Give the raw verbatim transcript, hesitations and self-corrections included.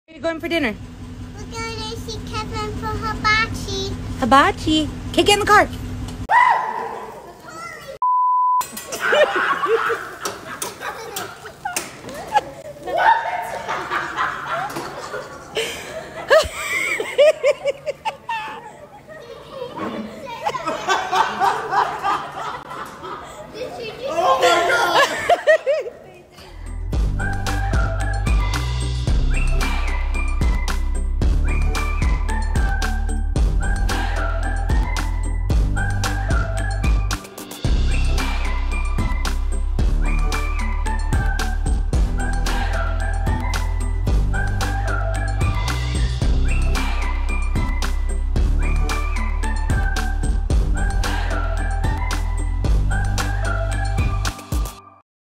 Where are you going for dinner? We're going to see Kevin for hibachi. Hibachi. Okay, get in the car.